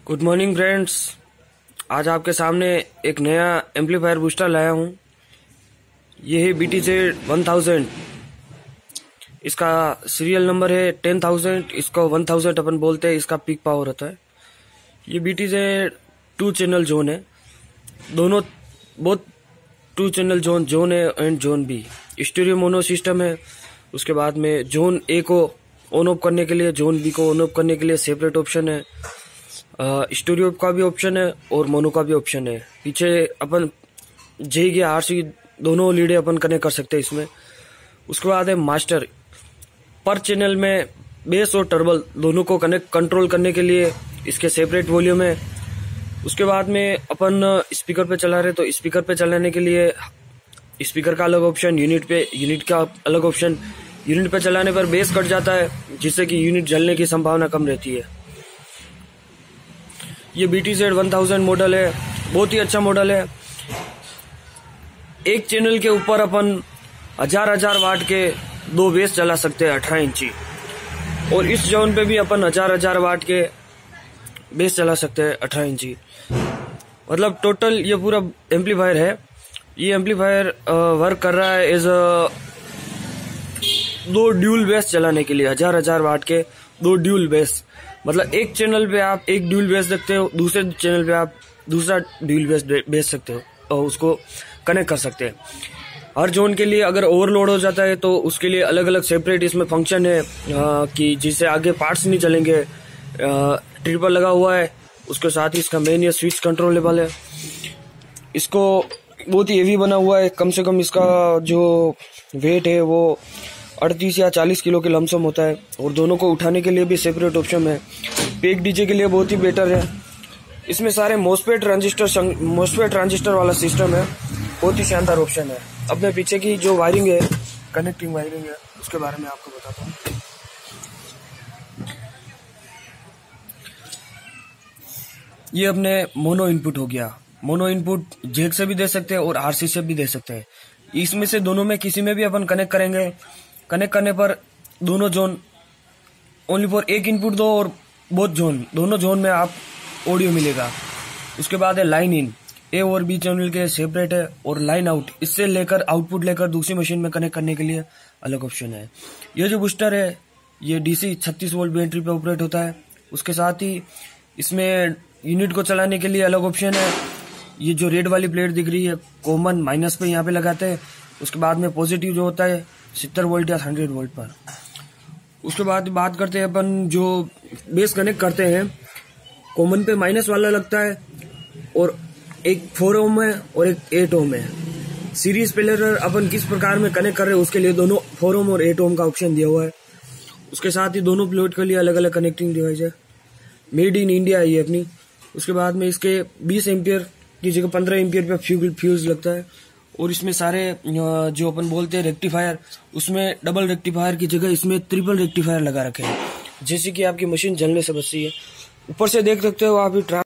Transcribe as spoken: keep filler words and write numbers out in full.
Good morning friends. आज आपके सामने एक नया एम्पलीफायर बूस्टर लाया हूँ। ये है B T Z one thousand. इसका सीरियल नंबर है टेन थाउजेंड। इसको वन थाउजेंड अपन बोलते हैं। इसका पीक पावर होता है। ये B T Z two channel zone है। दोनों बहुत टू चैनल जोन जोन है and zone B. Stereo mono system है। उसके बाद में जोन ए को ऑन ऑफ करने के लिए, जोन बी को ऑन ऑफ करने के लिए सेपरेट ऑप्शन है। स्टूडियो का भी ऑप्शन है और मोनो का भी ऑप्शन है। पीछे अपन जे या आर सी दोनों लीडें अपन कनेक्ट कर सकते हैं इसमें। उसके बाद है मास्टर। पर चैनल में बेस और टर्बल दोनों को कनेक्ट कंट्रोल करने के लिए इसके सेपरेट वॉल्यूम है। उसके बाद में अपन स्पीकर पे चला रहे तो स्पीकर पे चलाने के लिए स्पीकर का अलग ऑप्शन, यूनिट पे यूनिट का अलग ऑप्शन। यूनिट पे चलाने पर बेस कट जाता है जिससे कि यूनिट जलने की संभावना कम रहती है। ये B T Z one thousand model है। बहुत ही अच्छा मॉडल है। एक चैनल के ऊपर अपन हजार हजार वाट के दो बेस चला सकते हैं अठारह इंची, और इस जोन पे भी अपन हजार हजार वाट के बेस चला सकते हैं अठारह इंची। मतलब टोटल ये पूरा एम्पलीफायर है। ये एम्पलीफायर वर्क कर रहा है एज अ दो ड्यूल बेस चलाने के लिए। हजार हजार वाट के दो ड्यूल बेस, मतलब एक चैनल पे आप एक ड्यूल बेस देखते हो, दूसरे चैनल पे आप दूसरा ड्यूल बेस बेच सकते हो और उसको कनेक्ट कर सकते हैं। हर जोन के लिए अगर ओवरलोड हो जाता है तो उसके लिए अलग अलग सेपरेट इसमें फंक्शन है आ, कि जिससे आगे पार्ट्स नहीं चलेंगे। ट्रिपल लगा हुआ है। उसके साथ ही इसका मेन ये स्विच कंट्रोलेबल है। इसको बहुत ही हेवी बना हुआ है। कम से कम इसका जो वेट है वो अड़तीस या चालीस किलो के लमसम होता है, और दोनों को उठाने के लिए भी सेपरेट ऑप्शन है। पेक डीजे के लिए बहुत ही बेटर है। इसमें सारे मोस्फेट ट्रांजिस्टर मोस्फेट ट्रांजिस्टर वाला सिस्टम है। बहुत ही शानदार ऑप्शन है। अब मैं पीछे की जो वायरिंग है, कनेक्टिंग वायरिंग है, उसके बारे में आपको बताता हूँ। ये अपने मोनो इनपुट हो गया। मोनो इनपुट जेक से भी दे सकते हैं और आरसी से भी दे सकते हैं। इसमें से दोनों में किसी में भी अपन कनेक्ट करेंगे। कनेक्ट करने पर दोनों जोन ओनली फॉर एक इनपुट दो और बोथ जोन दोनों जोन में आप ऑडियो मिलेगा। उसके बाद है लाइन इन। ए और बी चैनल के सेपरेट है, और लाइन आउट इससे लेकर आउटपुट लेकर दूसरी मशीन में कनेक्ट करने के लिए अलग ऑप्शन है। ये जो बूस्टर है ये डीसी छत्तीस वोल्ट बैटरी पे ऑपरेट होता है। उसके साथ ही इसमें यूनिट को चलाने के लिए अलग ऑप्शन है। ये जो रेड वाली प्लेट दिख रही है कॉमन माइनस पे यहाँ पे लगाते हैं। उसके बाद में पॉजिटिव जो होता है सत्तर वोल्ट या सौ वोल्ट पर। उसके बाद बात करते हैं अपन जो बेस कनेक्ट करते हैं। कॉमन पे माइनस वाला लगता है, और एक फोर ओम है और एक एट ओम है। सीरीज प्लेयर अपन किस प्रकार में कनेक्ट कर रहे हैं उसके लिए दोनों फोर ओम और एट ओम का ऑप्शन दिया हुआ है। उसके साथ ही दोनों प्लेट के लिए अलग अलग कनेक्टिंग डिवाइस है। मेड इन इंडिया है ये अपनी। उसके बाद में इसके बीस एम्पियर की जगह पंद्रह एम्पियर पे फ्यूज फ्यूज लगता है, और इसमें सारे जो अपन बोलते हैं रेक्टिफायर, उसमें डबल रेक्टिफायर की जगह इसमें ट्रिपल रेक्टिफायर लगा रखे हैं, जैसे कि आपकी मशीन जलने से बचती है। ऊपर से देख सकते हो आप।